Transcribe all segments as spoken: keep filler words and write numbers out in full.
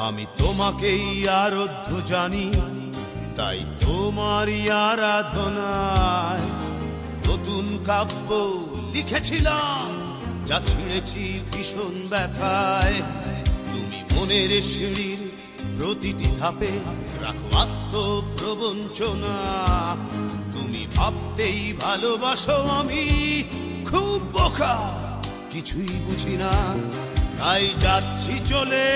আমি তোমাকেই আরাধ্য জানি, তাই তোমারই আরাধনায় নতুন কাব্য লিখেছিলাম, যা ছিঁড়েছি ভীষণ ব্যথায়। তুমি মনের সিঁড়ির প্রতিটি ধাপে রাখো আত্মপ্রবঞ্চনা। তুমি ভাবতেই ভালোবাসো, আমি খুব বোকা, কিছুই বুঝি না, তাই যাচ্ছি চলে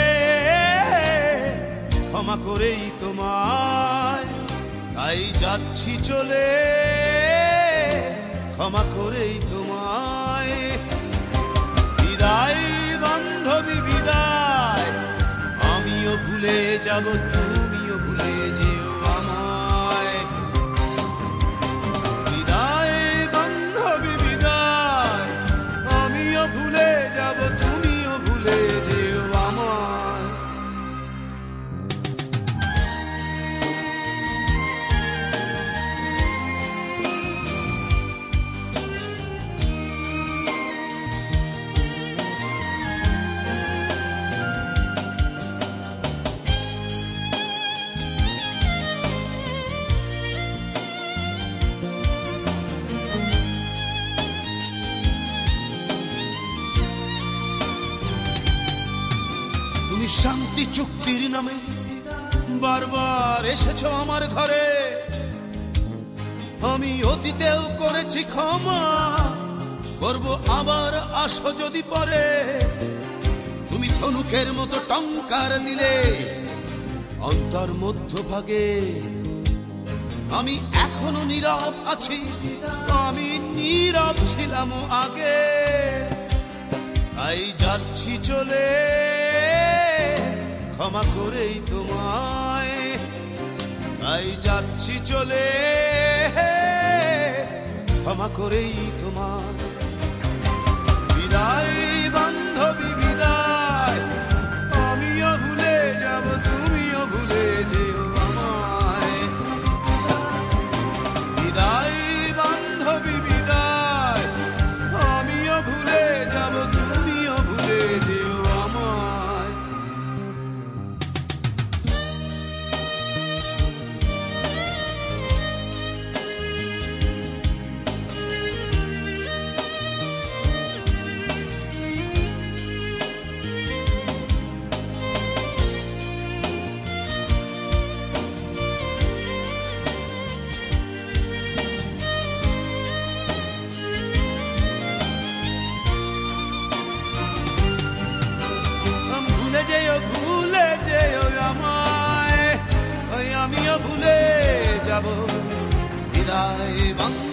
ক্ষমা করেই তোমায়। তাই যাচ্ছি চলে ক্ষমা করেই তোমায়। বিদায় বান্ধবী বিদায়, আমিও ভুলে যাব, তুমিও ভুলে যেও আমায়। বিদায় বান্ধবী বিদায়, আমিও ভুলে যাব, তুমিও ভুলে যেও আমায়। শান্তি চুক্তির নামে বারবার এসেছো আমার ঘরে, আমি অতীতেও করেছি ক্ষমা, করব আবার আসো যদি পরে। তুমি ধনুকের মতো টঙ্কার দিলে অন্তর মধ্যভাগে, আমি এখনো নীরব আছি, আমি নীরব ছিলাম আগে। তাই যাচ্ছি চলে ক্ষমা করেই তোমায়। তাই যাচ্ছি চলে ক্ষমা করেই তোমায়। বিদায় বান্ধবী বিদায়, আমিও ভুলে যাব, তুমিও ভুলে যেও আমায়। বিদায় বান্ধবী বিদায়, আমিও ভুলে যাব, তুমিও ভুলে যেও আমায়। ভুলে যেও আমায়, আমিও ভুলে যাব। বিদায় বান্ধবী।